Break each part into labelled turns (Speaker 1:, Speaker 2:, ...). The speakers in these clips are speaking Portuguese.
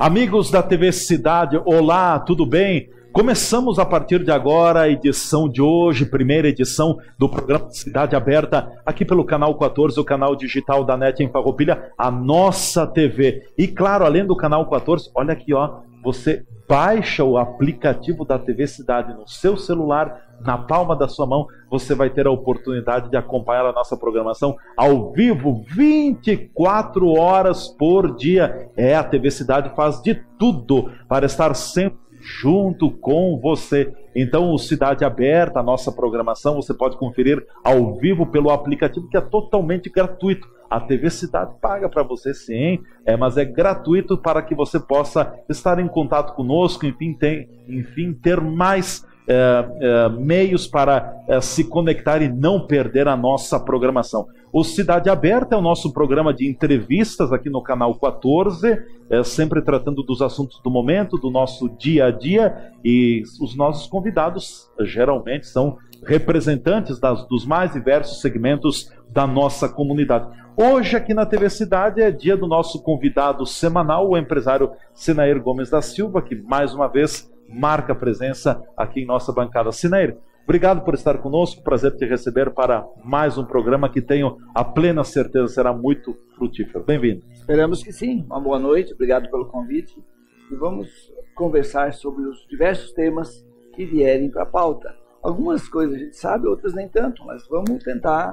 Speaker 1: Amigos da TV Cidade, olá, tudo bem? Começamos a partir de agora a edição de hoje, primeira edição do programa Cidade Aberta, aqui pelo canal 14, o canal digital da NET em Farroupilha, a nossa TV. E claro, além do canal 14, olha aqui, ó, você baixa o aplicativo da TV Cidade no seu celular, na palma da sua mão, você vai ter a oportunidade de acompanhar a nossa programação ao vivo, 24 horas por dia. A TV Cidade faz de tudo para estar sempre junto com você. Então, o Cidade Aberta, a nossa programação, você pode conferir ao vivo pelo aplicativo, que é totalmente gratuito. A TV Cidade paga para você sim, mas é gratuito para que você possa estar em contato conosco, enfim, ter mais meios para se conectar e não perder a nossa programação. O Cidade Aberta é o nosso programa de entrevistas aqui no canal 14, sempre tratando dos assuntos do momento, do nosso dia a dia, e os nossos convidados geralmente são representantes dos mais diversos segmentos da nossa comunidade. Hoje aqui na TV Cidade é dia do nosso convidado semanal, o empresário Sinair Gomes da Silva, que mais uma vez marca presença aqui em nossa bancada. Sinair, obrigado por estar conosco, prazer te receber para mais um programa que tenho a plena certeza será muito frutífero. Bem-vindo.
Speaker 2: Esperamos que sim. Uma boa noite, obrigado pelo convite. E vamos conversar sobre os diversos temas que vierem para a pauta. Algumas coisas a gente sabe, outras nem tanto, mas vamos tentar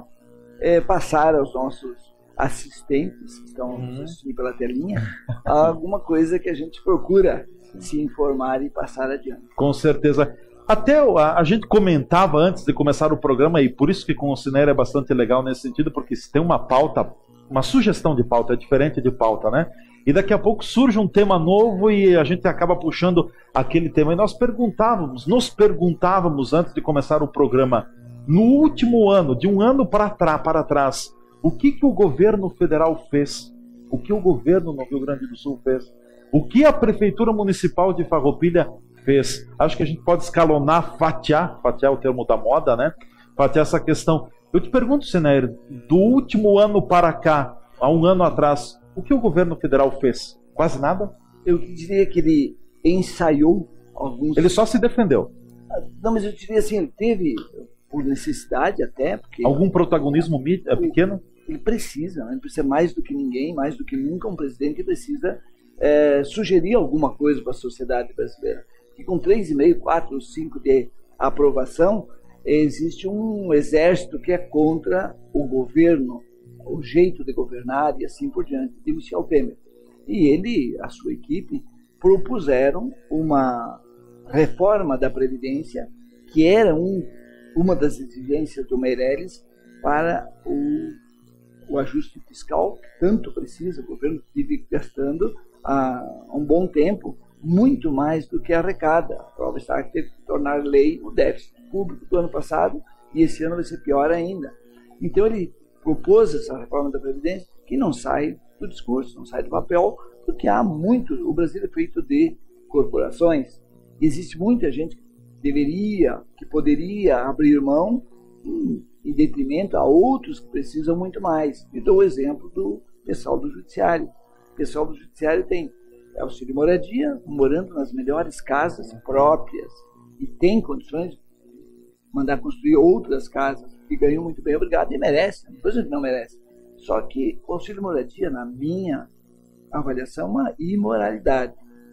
Speaker 2: passar aos nossos assistentes, que estão assistindo pela telinha, alguma coisa que a gente procura se informar e passar adiante.
Speaker 1: Com certeza. Até a gente comentava antes de começar o programa, e por isso que com o Sinair é bastante legal nesse sentido, porque se tem uma pauta, uma sugestão de pauta, é diferente de pauta, né? E daqui a pouco surge um tema novo e a gente acaba puxando aquele tema. E nos perguntávamos antes de começar o programa, no último ano, de um ano para trás, o que o governo federal fez? O que o governo no Rio Grande do Sul fez? O que a Prefeitura Municipal de Farroupilha fez? Acho que a gente pode escalonar, fatiar é o termo da moda, né? Fatiar essa questão. Eu te pergunto, Sinair, do último ano para cá, há um ano atrás, o que o governo federal fez? Quase nada?
Speaker 2: Eu diria que ele ensaiou alguns...
Speaker 1: Ele só se defendeu.
Speaker 2: Não, mas eu diria assim, ele teve, por necessidade até, porque...
Speaker 1: Algum protagonismo pequeno?
Speaker 2: Ele precisa, né? Ele precisa mais do que ninguém, mais do que nunca um presidente que precisa sugerir alguma coisa para a sociedade brasileira. Que com 3,5, 4, 5 de aprovação, existe um exército que é contra o governo, o jeito de governar e assim por diante, de Michel Temer. E ele, a sua equipe, propuseram uma reforma da Previdência, que era uma das exigências do Meirelles para o ajuste fiscal, que tanto precisa, o governo vive gastando há um bom tempo, muito mais do que arrecada. A prova está que teve que tornar lei o déficit público do ano passado, e esse ano vai ser pior ainda. Então ele propôs essa reforma da Previdência, que não sai do discurso, não sai do papel, porque há muito, o Brasil é feito de corporações, existe muita gente que poderia abrir mão em detrimento a outros que precisam muito mais. E dou o exemplo do pessoal do Judiciário. O pessoal do Judiciário tem auxílio moradia, morando nas melhores casas próprias, e tem condições de mandar construir outras casas, que ganham muito bem, obrigado, e merece, não coisa que não merece. Só que o auxílio moradia, na minha avaliação, é uma imoralidade.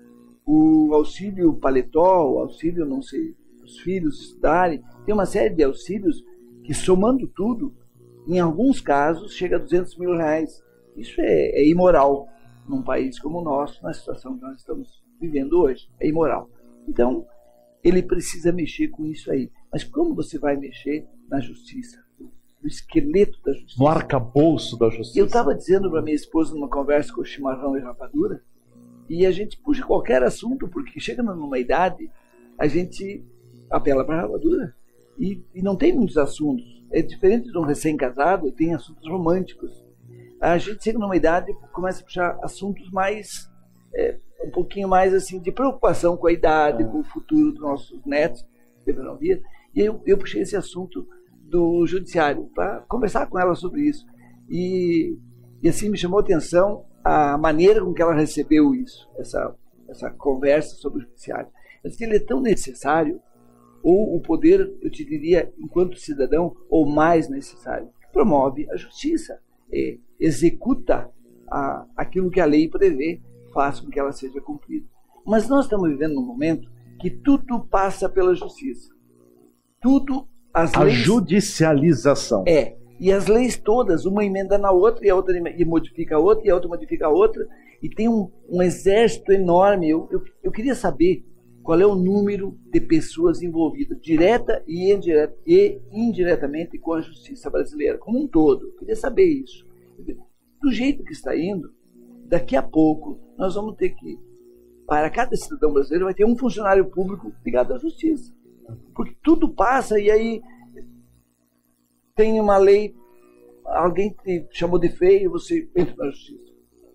Speaker 2: O auxílio paletó, o auxílio, não sei, os filhos estudarem, tem uma série de auxílios que, somando tudo, em alguns casos, chega a R$200 mil. Isso é imoral num país como o nosso, na situação que nós estamos vivendo hoje. É imoral. Então, ele precisa mexer com isso aí. Mas como você vai mexer na justiça? No esqueleto da justiça?
Speaker 1: No arcabouço da justiça.
Speaker 2: Eu estava dizendo para minha esposa numa conversa com o chimarrão e rapadura, e a gente puxa qualquer assunto, porque chega numa idade, a gente apela para a rapadura. E não tem muitos assuntos. É diferente de um recém-casado, tem assuntos românticos. A gente chega numa idade e começa a puxar assuntos mais, um pouquinho mais assim, de preocupação com a idade, com o futuro dos nossos netos, deverão vir. E eu puxei esse assunto do Judiciário para conversar com ela sobre isso. E assim me chamou a atenção a maneira com que ela recebeu isso, essa conversa sobre o judiciário. Mas ele é tão necessário, ou o poder, eu te diria, enquanto cidadão, ou mais necessário, que promove a justiça, executa aquilo que a lei prevê, faz com que ela seja cumprida. Mas nós estamos vivendo num momento que tudo passa pela justiça. Tudo, as leis...
Speaker 1: A judicialização.
Speaker 2: E as leis todas, uma emenda na outra, e a outra modifica a outra, e a outra modifica a outra, e tem um exército enorme. Eu queria saber qual é o número de pessoas envolvidas, direta e indiretamente, com a justiça brasileira, como um todo. Eu queria saber isso. Do jeito que está indo, daqui a pouco, nós vamos ter que, para cada cidadão brasileiro, vai ter um funcionário público ligado à justiça. Porque tudo passa, e aí tem uma lei, alguém te chamou de feio, você entra na justiça.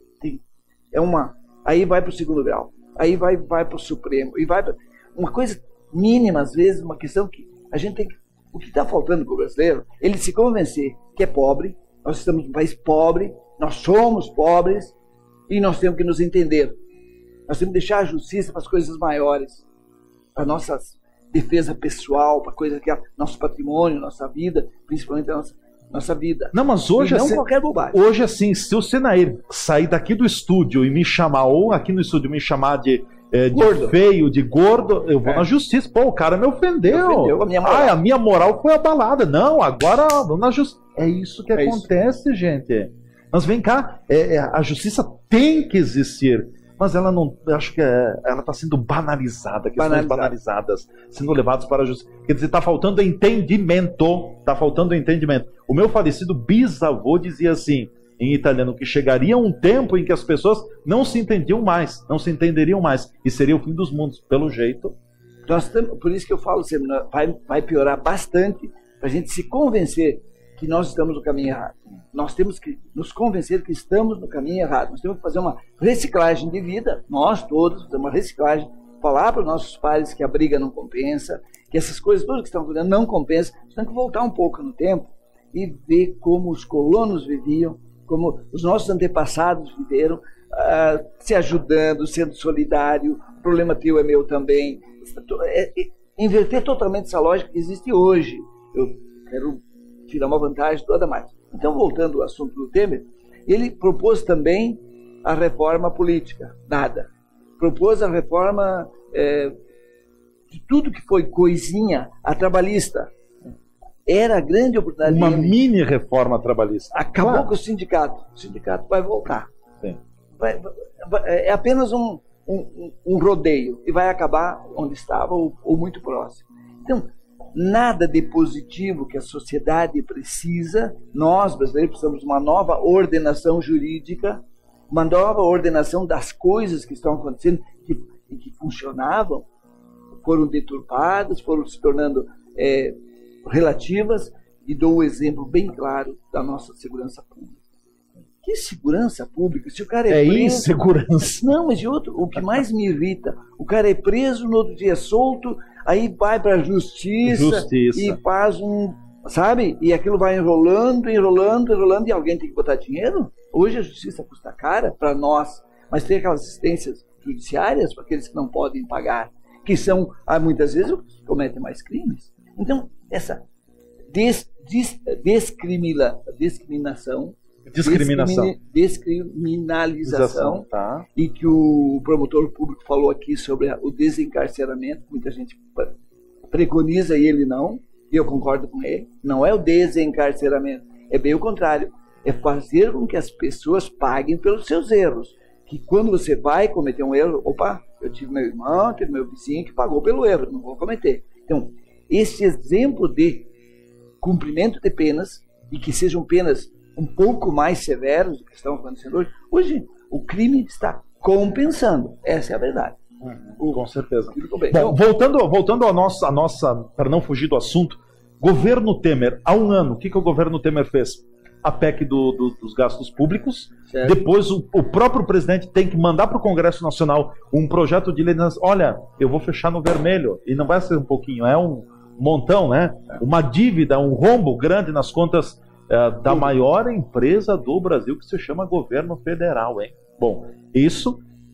Speaker 2: Aí vai para o segundo grau, aí vai para o Supremo, e vai pra, uma coisa mínima, às vezes, uma questão que a gente tem que... O que está faltando para o brasileiro, ele se convencer que é pobre, nós estamos num país pobre, nós somos pobres, e nós temos que nos entender. Nós temos que deixar a justiça para as coisas maiores, para a nossa defesa pessoal, para coisas que é nosso patrimônio, nossa vida, principalmente a nossa vida.
Speaker 1: Não, mas hoje
Speaker 2: e não
Speaker 1: assim,
Speaker 2: qualquer bobagem.
Speaker 1: Hoje, assim, se o Senair sair daqui do estúdio e me chamar, ou aqui no estúdio me chamar de feio, de gordo, eu vou na justiça. Pô, o cara me ofendeu.
Speaker 2: A minha moral.
Speaker 1: A minha moral foi abalada. Não, agora vamos na justiça. É isso que acontece, gente. Mas vem cá, a justiça tem que existir. Mas ela não, acho que ela está sendo banalizada, questões banalizadas, sendo levadas para a justiça. Quer dizer, está faltando entendimento. O meu falecido bisavô dizia assim, em italiano, que chegaria um tempo em que as pessoas não se entenderiam mais, e seria o fim dos mundos, pelo jeito.
Speaker 2: Por isso que eu falo sempre, vai piorar bastante para a gente se convencer que nós estamos no caminho errado. Nós temos que nos convencer que estamos no caminho errado. Nós temos que fazer uma reciclagem de vida, nós todos, fazer uma reciclagem, falar para os nossos pais que a briga não compensa, que essas coisas todas que estão acontecendo não compensam. Nós temos que voltar um pouco no tempo e ver como os colonos viviam, como os nossos antepassados viveram, se ajudando, sendo solidário, o problema teu é meu também. Inverter totalmente essa lógica que existe hoje. Eu quero tirar uma vantagem toda mais. Então, voltando ao assunto do Temer, ele propôs também a reforma política. Nada. Propôs a reforma de tudo que foi coisinha, a trabalhista. Era a grande oportunidade.
Speaker 1: Uma mini reforma trabalhista.
Speaker 2: Acabou com o sindicato. O sindicato vai voltar.
Speaker 1: Sim.
Speaker 2: É apenas um rodeio. E vai acabar onde estava ou muito próximo. Então, nada de positivo que a sociedade precisa. Nós, brasileiros, precisamos de uma nova ordenação jurídica, uma nova ordenação das coisas que estão acontecendo e que funcionavam, foram deturpadas, foram se tornando relativas, e dou um exemplo bem claro da nossa segurança pública. Que segurança pública? Se o cara é preso...
Speaker 1: insegurança.
Speaker 2: Não, mas de outro, o que mais me irrita, o cara é preso, no outro dia é solto, aí vai para a justiça e faz sabe? E aquilo vai enrolando, e alguém tem que botar dinheiro. Hoje a justiça custa cara para nós, mas tem aquelas assistências judiciárias para aqueles que não podem pagar, que são, muitas vezes, os que cometem mais crimes. Então, essa descriminalização,
Speaker 1: tá.
Speaker 2: E que o promotor público falou aqui sobre o desencarceramento, muita gente preconiza e ele não, e eu concordo com ele, não é o desencarceramento, é bem o contrário, é fazer com que as pessoas paguem pelos seus erros, que quando você vai cometer um erro, opa, eu tive meu irmão, tive meu vizinho que pagou pelo erro, não vou cometer. Então, esse exemplo de cumprimento de penas, e que sejam penas um pouco mais severos do que estão acontecendo hoje. Hoje, o crime está compensando. Essa é a verdade.
Speaker 1: Com certeza.
Speaker 2: Bom,
Speaker 1: então, voltando à nossa, para não fugir do assunto, governo Temer, há um ano, o que o governo Temer fez? A PEC dos gastos públicos. Certo. Depois, o próprio presidente tem que mandar para o Congresso Nacional um projeto de lei. Olha, eu vou fechar no vermelho. E não vai ser um pouquinho, é um montão, né? Uma dívida, um rombo grande nas contas da maior empresa do Brasil, que se chama governo federal, hein? Bom, isso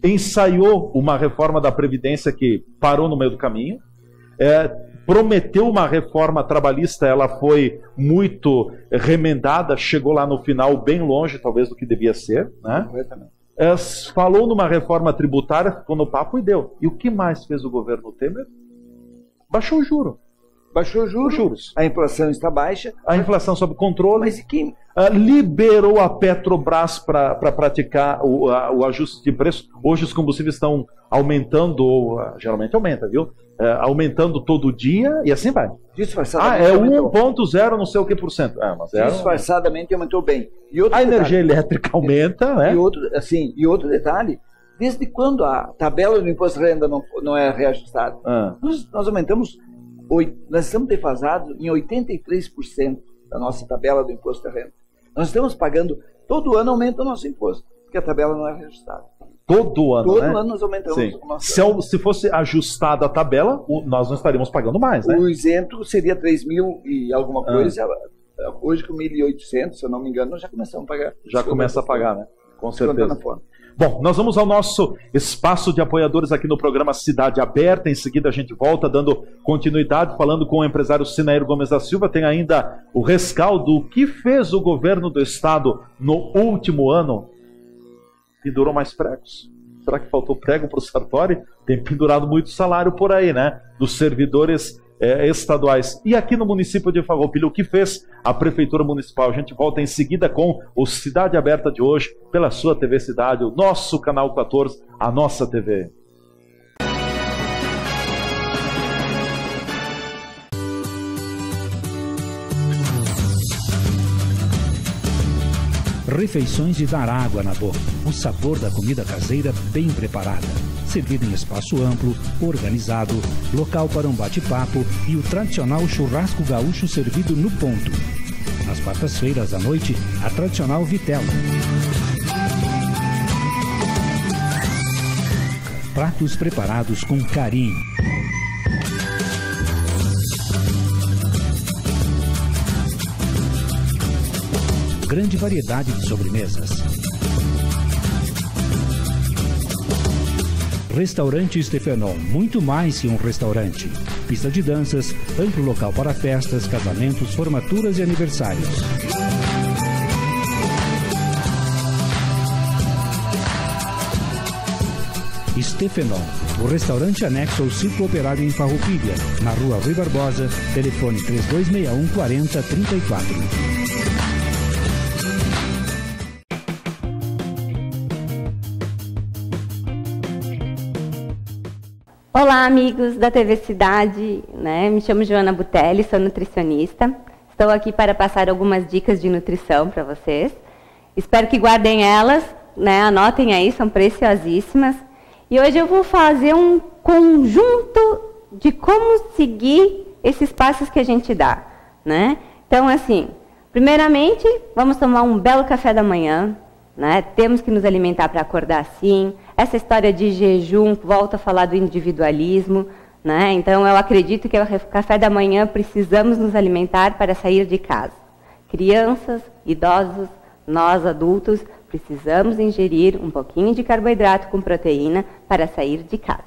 Speaker 1: ensaiou uma reforma da Previdência que parou no meio do caminho, prometeu uma reforma trabalhista, ela foi muito remendada, chegou lá no final bem longe, talvez, do que devia ser, né? Falou numa reforma tributária, ficou no papo e deu. E o que mais fez o governo Temer? Baixou o juro.
Speaker 2: Baixou os juros. A inflação está baixa.
Speaker 1: A inflação sob controle.
Speaker 2: Mas e quem?
Speaker 1: Liberou a Petrobras para praticar o ajuste de preço. Hoje os combustíveis estão aumentando, geralmente aumenta, viu? Aumentando todo dia e assim vai.
Speaker 2: Disfarçadamente.
Speaker 1: É 1,0 não sei o que por cento.
Speaker 2: Disfarçadamente aumentou bem.
Speaker 1: A energia elétrica aumenta, né?
Speaker 2: E outro detalhe, desde quando a tabela do imposto de renda não é reajustada? Nós aumentamos. Nós estamos defasados em 83% da nossa tabela do imposto de renda. Nós estamos pagando, todo ano aumenta o nosso imposto, porque a tabela não é reajustada.
Speaker 1: Todo ano,
Speaker 2: Todo
Speaker 1: né?
Speaker 2: ano nós aumentamos o nosso.
Speaker 1: Se fosse ajustada a tabela, nós não estaríamos pagando mais, né?
Speaker 2: O isento seria 3.000 e alguma coisa. Hoje com 1.800, se eu não me engano, nós já começamos a pagar.
Speaker 1: Já começa a pagar, né? Com certeza. Bom, nós vamos ao nosso espaço de apoiadores aqui no programa Cidade Aberta. Em seguida a gente volta dando continuidade, falando com o empresário Sinaíro Gomes da Silva. Tem ainda o rescaldo, o que fez o governo do estado no último ano. Pendurou mais pregos. Será que faltou prego para o Sartori? Tem pendurado muito salário por aí, né? Dos servidores estaduais. E aqui no município de Farroupilha, o que fez a Prefeitura Municipal? A gente volta em seguida com o Cidade Aberta de hoje, pela sua TV Cidade, o nosso Canal 14, a nossa TV.
Speaker 3: Refeições de dar água na boca. O sabor da comida caseira bem preparada. Servido em espaço amplo, organizado, local para um bate-papo e o tradicional churrasco gaúcho servido no ponto. Nas quartas-feiras à noite, a tradicional vitela. Pratos preparados com carinho. Grande variedade de sobremesas. Restaurante Stefenon, muito mais que um restaurante. Pista de danças, amplo local para festas, casamentos, formaturas e aniversários. Stefenon, o restaurante anexo ao Circo Operário em Farroupilha, na rua Rui Barbosa, telefone 3261 4034.
Speaker 4: Olá, amigos da TV Cidade, né? Me chamo Joana Butelli, sou nutricionista. Estou aqui para passar algumas dicas de nutrição para vocês. Espero que guardem elas, né? Anotem aí, são preciosíssimas. E hoje eu vou fazer um conjunto de como seguir esses passos que a gente dá, né? Então, assim, primeiramente, vamos tomar um belo café da manhã, né? Temos que nos alimentar para acordar assim. Essa história de jejum volta a falar do individualismo, né? Então eu acredito que o café da manhã precisamos nos alimentar para sair de casa. Crianças, idosos, nós adultos precisamos ingerir um pouquinho de carboidrato com proteína para sair de casa.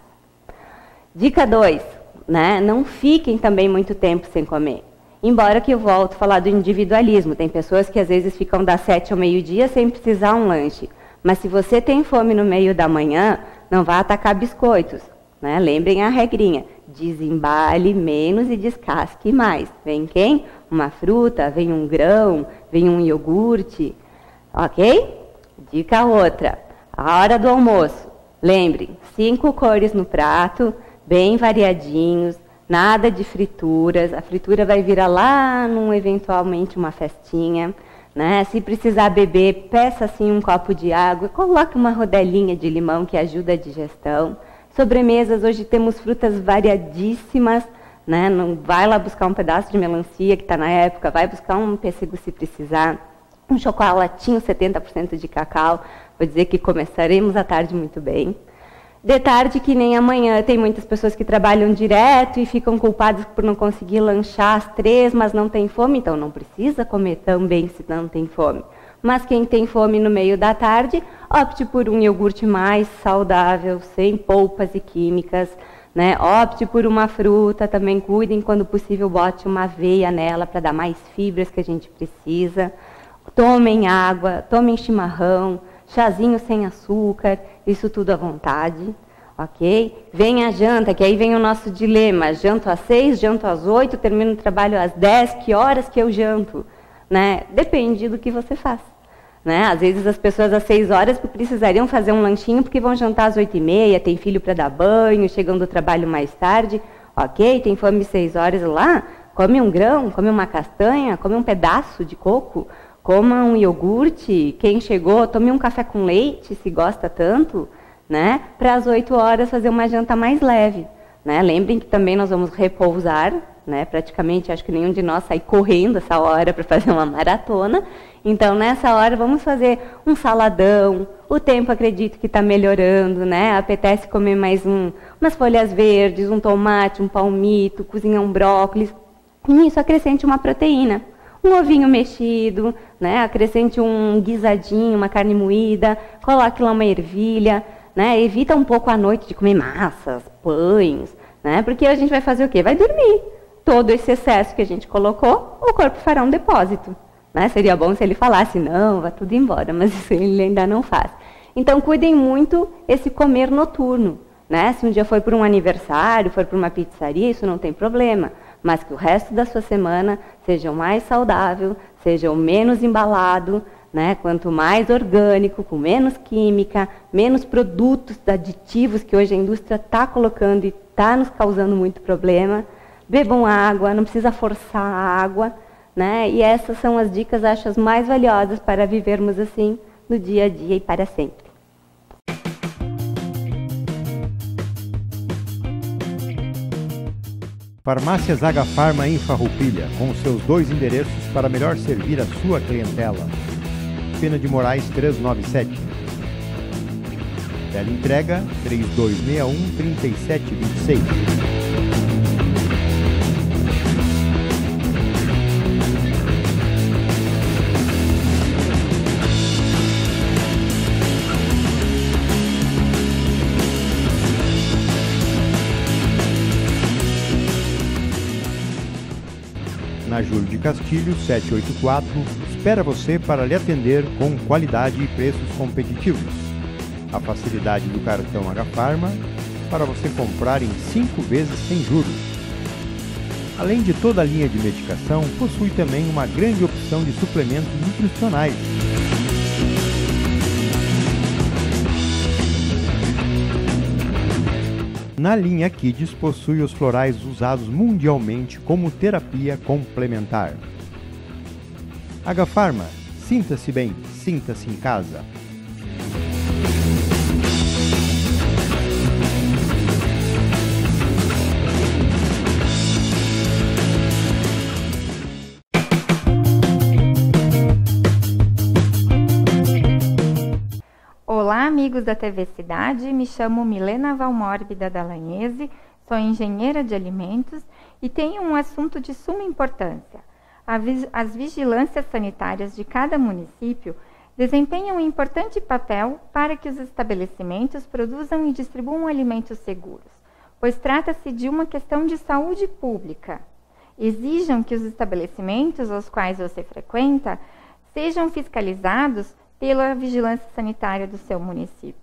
Speaker 4: Dica 2, né? Não fiquem também muito tempo sem comer. Embora que eu volto a falar do individualismo, tem pessoas que às vezes ficam das 7 ao meio-dia sem precisar um lanche. Mas se você tem fome no meio da manhã, não vá atacar biscoitos, né? Lembrem a regrinha, desembale menos e descasque mais. Vem quem? Uma fruta, vem um grão, vem um iogurte, ok? Dica outra, a hora do almoço. Lembrem, 5 cores no prato, bem variadinhos, nada de frituras. A fritura vai virar lá eventualmente uma festinha. Né? Se precisar beber, peça assim um copo de água, coloque uma rodelinha de limão que ajuda a digestão. Sobremesas, hoje temos frutas variadíssimas, né? Não vai lá buscar um pedaço de melancia que está na época, vai buscar um pêssego se precisar, um chocolatinho 70% de cacau, vou dizer que começaremos a tarde muito bem. De tarde, que nem amanhã, tem muitas pessoas que trabalham direto e ficam culpadas por não conseguir lanchar às 3, mas não tem fome, então não precisa comer também se não tem fome. Mas quem tem fome no meio da tarde, opte por um iogurte mais saudável, sem polpas e químicas, né? Opte por uma fruta, também cuidem, quando possível, bote uma aveia nela para dar mais fibras que a gente precisa. Tomem água, tomem chimarrão, chazinho sem açúcar, isso tudo à vontade, ok? Vem a janta, que aí vem o nosso dilema, janto às 6, janto às 8, termino o trabalho às 10, que horas que eu janto? Né? Depende do que você faz. Né? Às vezes as pessoas às 6 horas precisariam fazer um lanchinho porque vão jantar às 8h30, tem filho para dar banho, chegam do trabalho mais tarde, ok? Tem fome 6 horas lá, come um grão, come uma castanha, come um pedaço de coco, coma um iogurte, quem chegou, tome um café com leite, se gosta tanto, né? Para às 8 horas fazer uma janta mais leve. Né? Lembrem que também nós vamos repousar, né? Praticamente acho que nenhum de nós sai correndo essa hora para fazer uma maratona. Então, nessa hora, vamos fazer um saladão. O tempo, acredito que está melhorando, né? Apetece comer mais umas folhas verdes, um tomate, um palmito, cozinhar um brócolis. E nisso, acrescente uma proteína. Um ovinho mexido, né? Acrescente um guisadinho, uma carne moída, coloque lá uma ervilha, né? Evita um pouco à noite de comer massas, pães, né? Porque a gente vai fazer o quê? Vai dormir. Todo esse excesso que a gente colocou, o corpo fará um depósito. Né? Seria bom se ele falasse, não, vai tudo embora, mas isso ele ainda não faz. Então, cuidem muito esse comer noturno. Né? Se um dia for por um aniversário, for por uma pizzaria, isso não tem problema. Mas que o resto da sua semana seja o mais saudável, seja o menos embalado, né? Quanto mais orgânico, com menos química, menos produtos aditivos que hoje a indústria está colocando e está nos causando muito problema. Bebam água, não precisa forçar a água, né? E essas são as dicas, acho, as mais valiosas para vivermos assim no dia a dia e para sempre.
Speaker 5: Farmácias Agafarma em Farroupilha, com seus 2 endereços para melhor servir a sua clientela. Pena de Moraes 397. Teleentrega 3261-3726. Na Júlio de Castilho, 784, espera você para lhe atender com qualidade e preços competitivos. A facilidade do cartão Agafarma para você comprar em 5 vezes sem juros. Além de toda a linha de medicação, possui também uma grande opção de suplementos nutricionais. Na linha Kids possui os florais usados mundialmente como terapia complementar. Agafarma, sinta-se bem, sinta-se em casa.
Speaker 6: Olá, amigos da TV Cidade, me chamo Milena Valmórbida Dallagnese, sou engenheira de alimentos e tenho um assunto de suma importância. As vigilâncias sanitárias de cada município desempenham um importante papel para que os estabelecimentos produzam e distribuam alimentos seguros, pois trata-se de uma questão de saúde pública. Exijam que os estabelecimentos aos quais você frequenta sejam fiscalizados pela vigilância sanitária do seu município.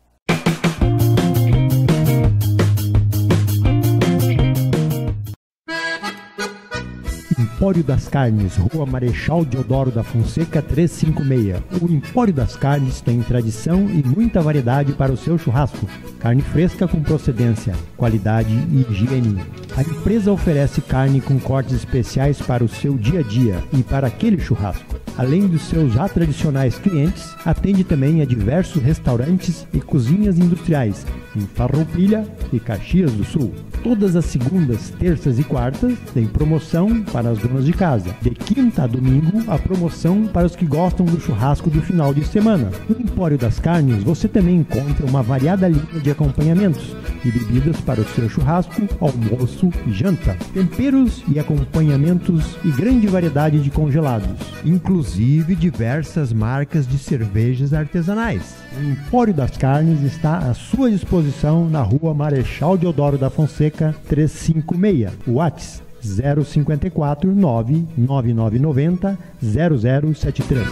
Speaker 5: Empório das Carnes, Rua Marechal Deodoro da Fonseca 356. O Empório das Carnes tem tradição e muita variedade para o seu churrasco. Carne fresca com procedência, qualidade e higiene. A empresa oferece carne com cortes especiais para o seu dia a dia e para aquele churrasco. Além dos seus já tradicionais clientes, atende também a diversos restaurantes e cozinhas industriais em Farroupilha e Caxias do Sul. Todas as segundas, terças e quartas tem promoção para as donas de casa. De quinta a domingo, a promoção para os que gostam do churrasco do final de semana. No Empório das Carnes, você também encontra uma variada linha de acompanhamentos, e bebidas para o seu churrasco, almoço e janta. Temperos e acompanhamentos e grande variedade de congelados, inclusive diversas marcas de cervejas artesanais. O Empório das Carnes está à sua disposição na Rua Marechal Deodoro da Fonseca, 356. WhatsApp 054 99990 0073.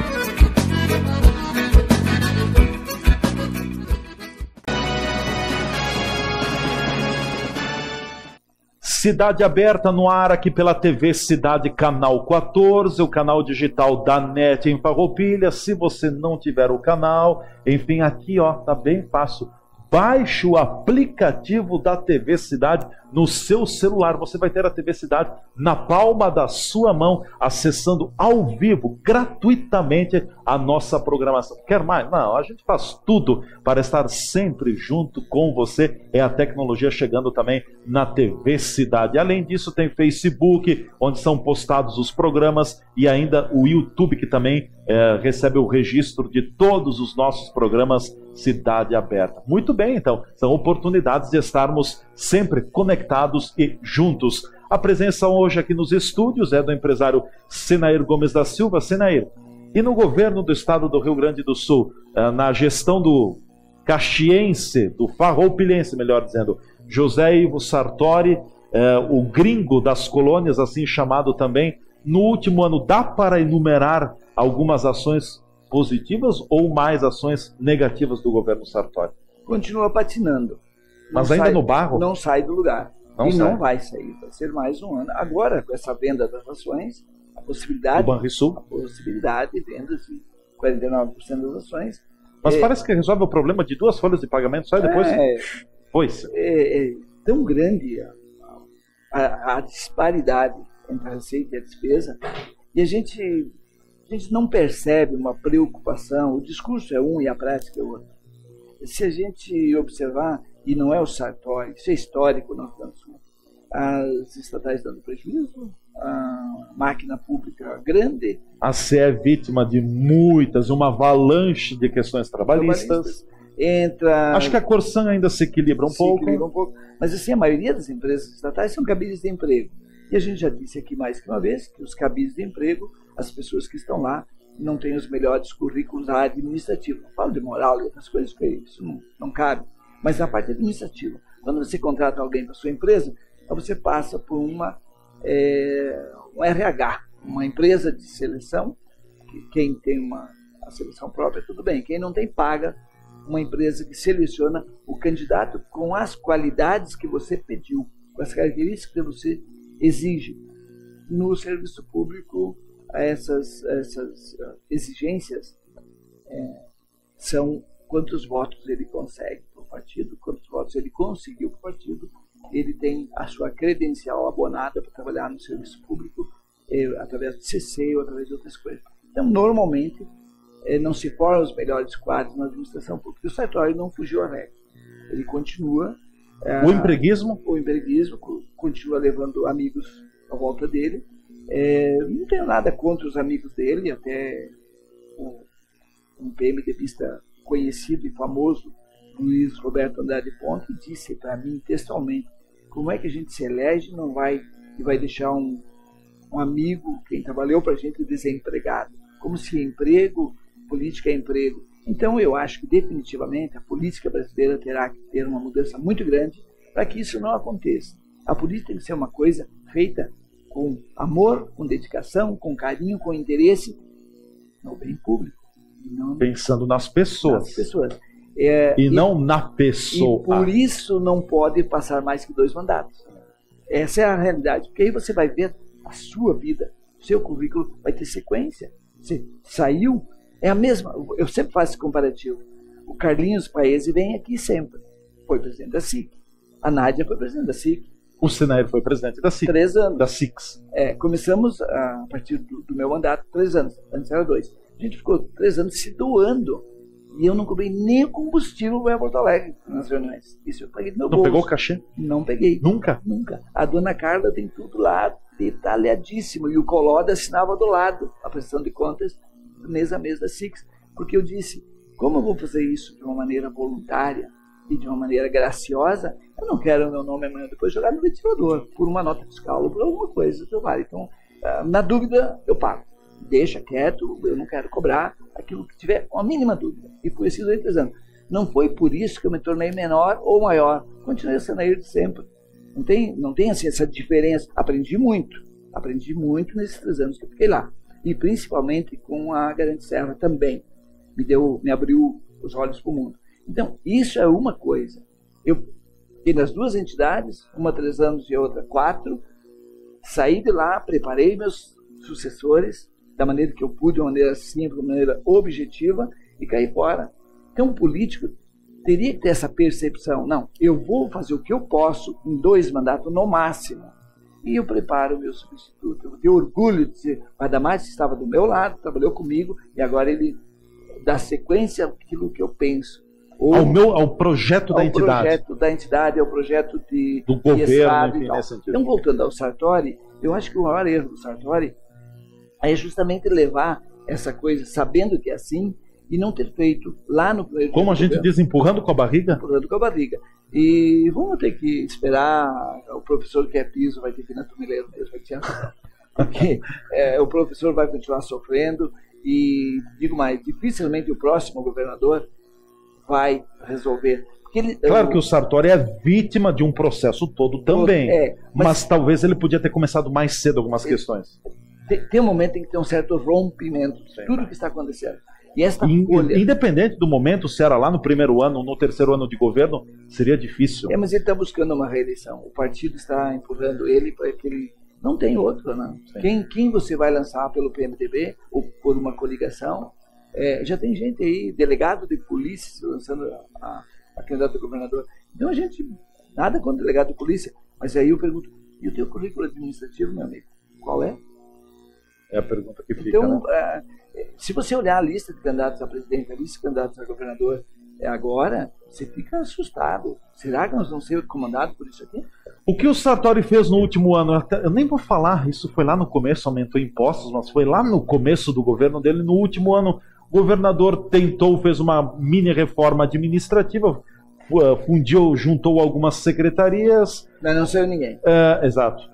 Speaker 1: Cidade Aberta no ar aqui pela TV Cidade, canal 14, o canal digital da NET em Farroupilha. Se você não tiver o canal, enfim, aqui ó, tá bem fácil. Baixe o aplicativo da TV Cidade no seu celular. Você vai ter a TV Cidade na palma da sua mão, acessando ao vivo, gratuitamente, a nossa programação. Quer mais? Não, a gente faz tudo para estar sempre junto com você. É a tecnologia chegando também na TV Cidade. Além disso, tem Facebook, onde são postados os programas, e ainda o YouTube, que também recebe o registro de todos os nossos programas Cidade Aberta. Muito bem, então, são oportunidades de estarmos sempre conectados e juntos. A presença hoje aqui nos estúdios é do empresário Senair Gomes da Silva. Senair, e no governo do estado do Rio Grande do Sul, na gestão do caxiense, do farroupilhense, melhor dizendo, José Ivo Sartori, o gringo das colônias, assim chamado também, no último ano, dá para enumerar algumas ações positivas ou mais ações negativas do governo Sartori?
Speaker 2: Continua patinando.
Speaker 1: Mas ainda no barro?
Speaker 2: Não sai do lugar.
Speaker 1: Não sai.
Speaker 2: Não vai sair. Vai ser mais um ano. Agora, com essa venda das ações, a possibilidade...
Speaker 1: Do Banrisul?
Speaker 2: A possibilidade de vendas de 49% das ações.
Speaker 1: Mas parece que resolve o problema de 2 folhas de pagamento, só e depois... Foi-se.
Speaker 2: É tão grande a disparidade entre a receita e a despesa, e a gente não percebe uma preocupação. O discurso é um e a prática é outro. Se a gente observar, e não é o Sartori, isso é histórico, nós damos as estatais dando prejuízo, a máquina pública grande.
Speaker 1: A CE é vítima de uma avalanche de questões trabalhistas. Acho que a Corsan ainda se equilibra um pouco.
Speaker 2: Mas assim, a maioria das empresas estatais são cabides de emprego. E a gente já disse aqui mais que uma vez que os cabides de emprego, as pessoas que estão lá, não têm os melhores currículos administrativos. Não falo de moral e outras coisas, porque isso não cabe. Mas na parte administrativa, quando você contrata alguém para sua empresa, você passa por um RH, uma empresa de seleção. Quem tem a seleção própria, tudo bem. Quem não tem, paga uma empresa que seleciona o candidato com as qualidades que você pediu, com as características que você exige. No serviço público, essas exigências são quantos votos ele consegue para o partido, quantos votos ele conseguiu para o partido, ele tem a sua credencial abonada para trabalhar no serviço público, através do CC ou através de outras coisas. Então, normalmente, não se formam os melhores quadros na administração pública. O Sartori não fugiu à regra. Ele continua...
Speaker 1: O empreguismo?
Speaker 2: O empreguismo continua levando amigos à volta dele. Não tenho nada contra os amigos dele, até um PMDBista conhecido e famoso, Luiz Roberto Andrade Ponte, disse para mim textualmente: como é que a gente se elege e vai deixar um amigo, quem trabalhou para a gente, desempregado? Como se política é emprego. Então eu acho que definitivamente a política brasileira terá que ter uma mudança muito grande para que isso não aconteça. A política tem que ser uma coisa feita com amor, com dedicação, com carinho, com interesse no bem público.
Speaker 1: Pensando nas pessoas.
Speaker 2: E
Speaker 1: não na pessoa.
Speaker 2: E por isso não pode passar mais que 2 mandatos. Essa é a realidade. Porque aí você vai ver a sua vida, o seu currículo vai ter sequência. Você saiu, é a mesma. Eu sempre faço esse comparativo. O Carlinhos Paese vem aqui sempre. Foi presidente da SIC. A Nádia foi presidente da SIC.
Speaker 1: O Senair foi presidente da SIC.
Speaker 2: 3 anos.
Speaker 1: Da SICS.
Speaker 2: Começamos, a partir do meu mandato, 3 anos. Antes era 2. A gente ficou 3 anos se doando. E eu não cobrei nem o combustível para Porto Alegre nas reuniões. Isso eu paguei do meu bolso.
Speaker 1: Não pegou o cachê?
Speaker 2: Não peguei.
Speaker 1: Nunca?
Speaker 2: Nunca. A dona Carla tem tudo lá detalhadíssimo. E o Coloda assinava do lado a prestação de contas mês a mês da SICS. Porque eu disse, como eu vou fazer isso de uma maneira voluntária, e de uma maneira graciosa, eu não quero o meu nome amanhã depois jogar no ventilador, por uma nota fiscal ou por alguma coisa. Então, na dúvida, eu pago. Deixa quieto, eu não quero cobrar aquilo que tiver uma mínima dúvida. E por isso, durante 3 anos. Não foi por isso que eu me tornei menor ou maior. Continuei sendo ele de sempre. Não tem assim, essa diferença. Aprendi muito nesses 3 anos que eu fiquei lá. E principalmente com a Garante Serra também. Me abriu os olhos para o mundo. Então, isso é uma coisa. Eu fiquei nas 2 entidades, uma 3 anos e outra 4. Saí de lá, preparei meus sucessores da maneira que eu pude, de uma maneira simples, de uma maneira objetiva, e caí fora. Então, um político teria que ter essa percepção. Não, eu vou fazer o que eu posso em 2 mandatos no máximo. E eu preparo o meu substituto. Eu tenho orgulho de dizer, o Adamás estava do meu lado, trabalhou comigo, e agora ele dá sequência àquilo que eu penso.
Speaker 1: Ao projeto da entidade.
Speaker 2: Ao projeto da entidade, ao projeto
Speaker 1: do governo,
Speaker 2: Estado,
Speaker 1: enfim, nesse sentido.
Speaker 2: Então, voltando ao Sartori, eu acho que o maior erro do Sartori é justamente levar essa coisa, sabendo que é assim, e não ter feito lá no primeiro
Speaker 1: Como a gente diz, empurrando com a barriga?
Speaker 2: Empurrando com a barriga. E vamos ter que esperar, o professor que é piso vai ter que ir na Tumileira mesmo, vai ter porque o professor vai continuar sofrendo, e digo mais, dificilmente o próximo governador vai resolver.
Speaker 1: Claro que o Sartori é vítima de um processo todo também, mas talvez ele podia ter começado mais cedo algumas questões.
Speaker 2: Tem um momento em que tem um certo rompimento de tudo que está acontecendo. E esta folha...
Speaker 1: Independente do momento, se era lá no primeiro ano, no terceiro ano de governo, seria difícil.
Speaker 2: Mas ele está buscando uma reeleição. O partido está empurrando ele para que ele... Não tem outro, não. Quem você vai lançar pelo PMDB ou por uma coligação? Já tem gente aí, delegado de polícia, lançando a candidata a governador. Então a gente, nada contra o delegado de polícia, mas aí eu pergunto, e o teu currículo administrativo, meu amigo, qual é?
Speaker 1: É a pergunta que fica,
Speaker 2: então,
Speaker 1: né?
Speaker 2: Se você olhar a lista de candidatos a presidente, a lista de candidatos a governador, agora, você fica assustado. Será que nós vamos ser comandados por isso aqui?
Speaker 1: O que o Sartori fez no último ano, eu nem vou falar, isso foi lá no começo, aumentou impostos, mas foi lá no começo do governo dele. No último ano, o governador fez uma mini reforma administrativa, juntou algumas secretarias.
Speaker 2: Mas não saiu ninguém.
Speaker 1: Exato.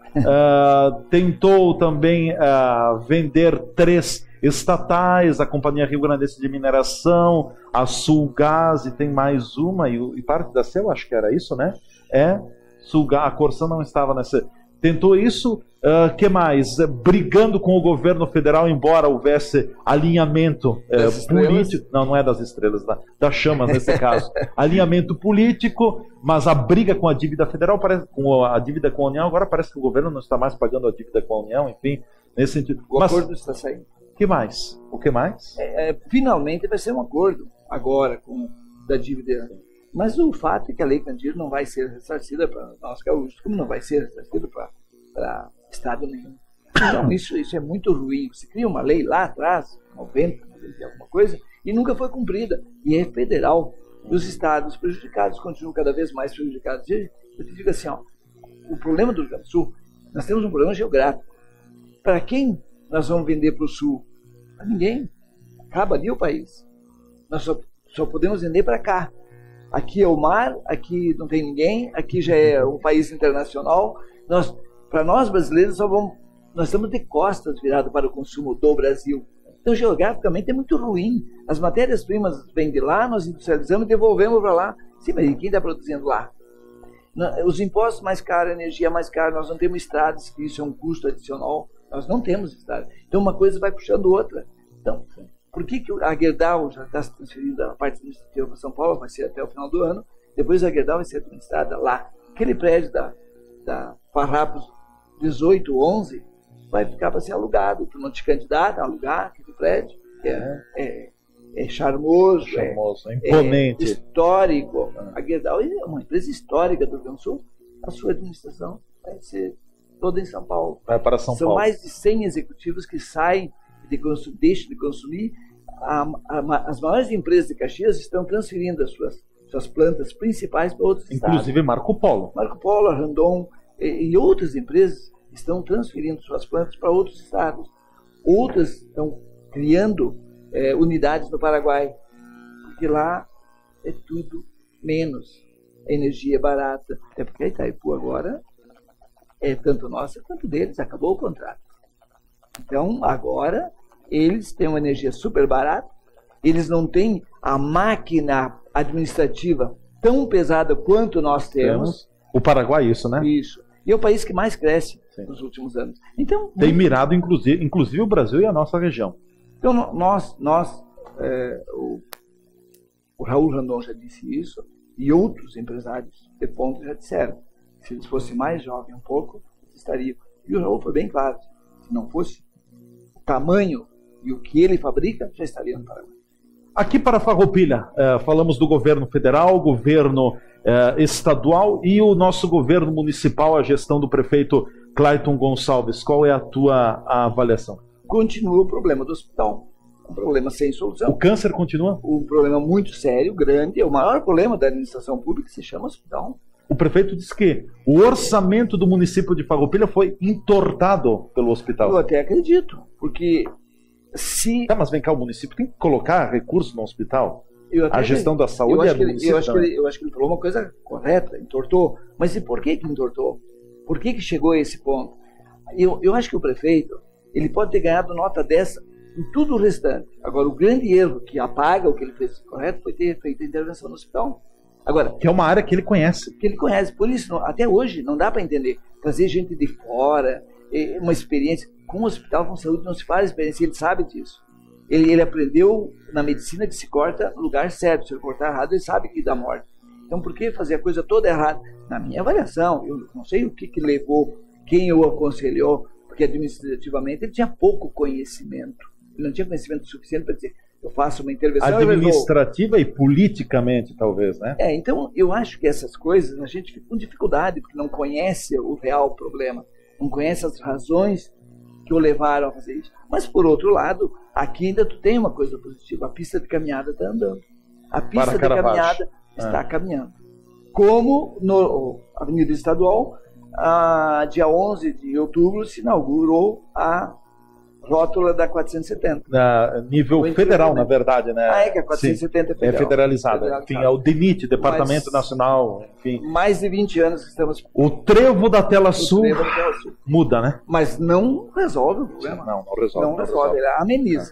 Speaker 1: Tentou também vender 3 estatais, a Companhia Rio Grandense de Mineração, a Sulgás, e tem mais uma, e parte da CEU, acho que era isso, né? Sulgás, a Corsã não estava nessa. Tentou isso, que mais? Brigando com o governo federal, embora houvesse alinhamento político. Não é das estrelas, das chamas nesse caso. Alinhamento político, mas a briga com a dívida federal, com a dívida com a União, agora parece que o governo não está mais pagando a dívida com a União, enfim, nesse sentido.
Speaker 2: O acordo está saindo.
Speaker 1: O que mais?
Speaker 2: Finalmente vai ser um acordo agora da dívida. Mas o fato é que a Lei Candir não vai ser ressarcida para nós gaúchos, como não vai ser ressarcida para Estado nenhum. Então, isso é muito ruim. Você cria uma lei lá atrás, 90, alguma coisa, e nunca foi cumprida. E é federal. Os estados prejudicados continuam cada vez mais prejudicados. Eu te digo assim, o problema do Rio Grande do Sul, nós temos um problema geográfico. Para quem nós vamos vender para o Sul? Para ninguém. Acaba ali o país. Nós só podemos vender para cá. Aqui é o mar, aqui não tem ninguém, aqui já é um país internacional. Para nós brasileiros, nós estamos de costas virados para o consumo do Brasil. Então, geograficamente, é muito ruim. As matérias-primas vêm de lá, nós industrializamos e devolvemos para lá. Sim, mas quem está produzindo lá? Os impostos mais caros, a energia mais cara, nós não temos estradas, que isso é um custo adicional. Nós não temos estrada. Então, uma coisa vai puxando outra. Então, por que a Gerdau já está se transferindo da parte administrativa para São Paulo? Vai ser até o final do ano. Depois a Gerdau vai ser administrada lá. Aquele prédio da Farrapos 1811 vai ficar para ser alugado. Tu não te candidata a alugar aquele prédio, que é charmoso,
Speaker 1: imponente,
Speaker 2: histórico. A Gerdau é uma empresa histórica do Rio Grande do Sul. A sua administração vai ser toda em São Paulo.
Speaker 1: Vai para São Paulo.
Speaker 2: São mais de 100 executivos que saem, deixam de consumir. As maiores empresas de Caxias estão transferindo as suas plantas principais para outros estados.
Speaker 1: Inclusive Marco Polo.
Speaker 2: Marco Polo, Randon e outras empresas estão transferindo suas plantas para outros estados. Outras estão criando unidades no Paraguai, porque lá é tudo menos. a energia é barata. Até porque a Itaipu agora é tanto nossa quanto deles, acabou o contrato. Então, agora, eles têm uma energia super barata, eles não têm a máquina administrativa tão pesada quanto nós temos.
Speaker 1: O Paraguai, isso, né?
Speaker 2: Isso. E é o país que mais cresce nos últimos anos. Então,
Speaker 1: tem mirado, inclusive, o Brasil e a nossa região.
Speaker 2: Então, o Raul Randon já disse isso, e outros empresários de ponta já disseram. Se eles fossem mais jovens um pouco, eles estariam. E o Raul foi bem claro. Se não fosse o tamanho e o que ele fabrica, já estaria no Paraguai.
Speaker 1: Aqui para Farroupilha, falamos do governo federal, governo estadual e o nosso governo municipal, a gestão do prefeito Clayton Gonçalves. Qual é a tua avaliação?
Speaker 2: Continua o problema do hospital. Um problema sem solução.
Speaker 1: O câncer continua?
Speaker 2: Um problema muito sério, grande. É o maior problema da administração pública, se chama hospital.
Speaker 1: O prefeito disse que o orçamento do município de Farroupilha foi entortado pelo hospital.
Speaker 2: Eu até acredito, porque se...
Speaker 1: Tá, mas vem cá, o município tem que colocar recursos no hospital? A gestão da saúde é do município.
Speaker 2: Eu acho que ele falou uma coisa correta, entortou. Mas e por que entortou? Por que chegou a esse ponto? Eu acho que o prefeito, ele pode ter ganhado nota 10 em tudo o restante. Agora, o grande erro que apaga o que ele fez correto foi ter feito a intervenção no hospital. Agora,
Speaker 1: que é uma área que ele conhece.
Speaker 2: Por isso, até hoje, não dá para entender. Trazer gente de fora, uma experiência. Com o hospital com saúde não se faz experiência, ele sabe disso. Ele aprendeu na medicina que se corta no lugar certo. Se ele cortar errado, ele sabe que dá morte. Então, por que fazer a coisa toda errada? Na minha avaliação, eu não sei o que levou, quem o aconselhou, porque administrativamente ele tinha pouco conhecimento. Ele não tinha conhecimento suficiente para dizer, eu faço uma intervenção...
Speaker 1: Administrativa e politicamente, talvez, né?
Speaker 2: Então, eu acho que essas coisas a gente fica com dificuldade, porque não conhece o real problema, não conhece as razões que o levaram a fazer isso. Mas, por outro lado, aqui ainda tu tem uma coisa positiva, a pista de caminhada está andando. A pista de caminhada está caminhando. Como no Avenida Estadual, dia 11 de outubro se inaugurou a rótula da 470.
Speaker 1: Nível federal, na verdade, né?
Speaker 2: Que a 470 é federal.
Speaker 1: É federalizada. Enfim, é o DENIT, Departamento Nacional, enfim.
Speaker 2: Mais de 20 anos que estamos...
Speaker 1: O trevo da Tela Sul muda, né?
Speaker 2: Mas não resolve o problema.
Speaker 1: Não resolve.
Speaker 2: Não resolve, ele ameniza.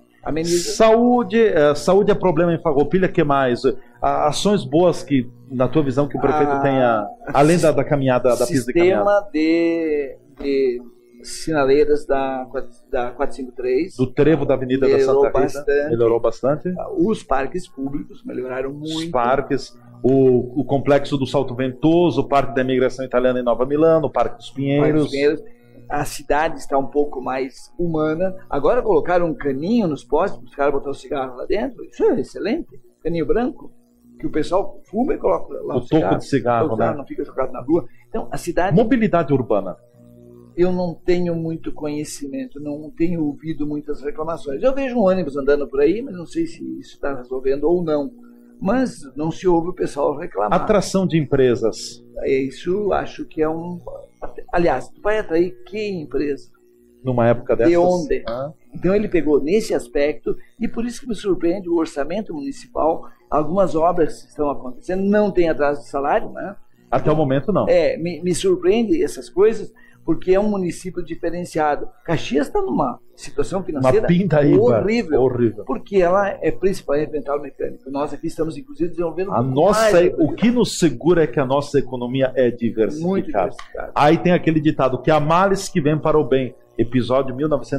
Speaker 1: Saúde é problema em Farroupilha, que mais? Ações boas que, na tua visão, que o prefeito tenha, além da caminhada, da pista de caminhada.
Speaker 2: Sistema de sinaleiras da 453.
Speaker 1: Do trevo da Avenida da Santa Rita. Melhorou bastante.
Speaker 2: Os parques públicos melhoraram muito.
Speaker 1: Os parques, o complexo do Salto Ventoso, o Parque da Imigração Italiana em Nova Milano, o Parque dos Pinheiros.
Speaker 2: A cidade está um pouco mais humana. Agora colocaram um caninho nos postes, os caras botaram o cigarro lá dentro. Isso é excelente. Caninho branco, que o pessoal fuma e coloca lá
Speaker 1: o toco de cigarro, né?
Speaker 2: Não fica jogado na rua. Então, a cidade...
Speaker 1: Mobilidade urbana.
Speaker 2: Eu não tenho muito conhecimento, não tenho ouvido muitas reclamações. Eu vejo um ônibus andando por aí, mas não sei se isso está resolvendo ou não. Mas não se ouve o pessoal reclamar.
Speaker 1: Atração de empresas.
Speaker 2: Isso acho que é um... Aliás, tu vai atrair que empresa?
Speaker 1: Numa época dessas?
Speaker 2: De onde? Então ele pegou nesse aspecto, e por isso que me surpreende o orçamento municipal. Algumas obras estão acontecendo, não tem atraso de salário, né?
Speaker 1: Até o momento não.
Speaker 2: Me surpreende essas coisas, porque é um município diferenciado. Caxias está numa situação financeira horrível, porque ela é principalmente metal mecânico. Nós aqui estamos, inclusive, desenvolvendo
Speaker 1: o que nos segura é que a nossa economia é diversificada.
Speaker 2: Muito diversificada.
Speaker 1: Aí tem aquele ditado, que há males que vem para o bem. Episódio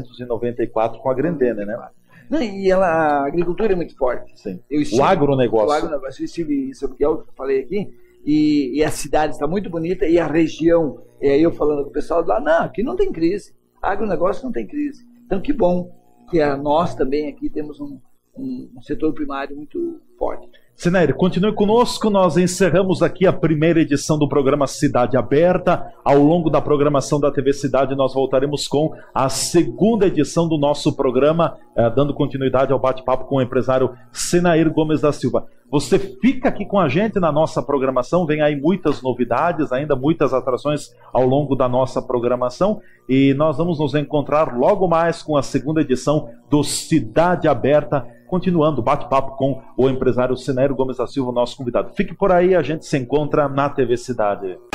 Speaker 1: 1994 com a Grendene, né?
Speaker 2: E a agricultura é muito forte.
Speaker 1: Sim. O agronegócio.
Speaker 2: O agronegócio. Eu estive em São Miguel, que eu falei aqui, e a cidade está muito bonita, e a região, eu falando com o pessoal lá, não, aqui não tem crise, agronegócio não tem crise. Então que bom que nós também aqui temos um setor primário muito forte.
Speaker 1: Senair, continue conosco, nós encerramos aqui a primeira edição do programa Cidade Aberta. Ao longo da programação da TV Cidade, nós voltaremos com a segunda edição do nosso programa, dando continuidade ao bate-papo com o empresário Senair Gomes da Silva. Você fica aqui com a gente na nossa programação, vem aí muitas novidades, ainda muitas atrações ao longo da nossa programação, e nós vamos nos encontrar logo mais com a segunda edição do Cidade Aberta, continuando o bate-papo com o empresário Cinério Gomes da Silva, nosso convidado. Fique por aí, a gente se encontra na TV Cidade.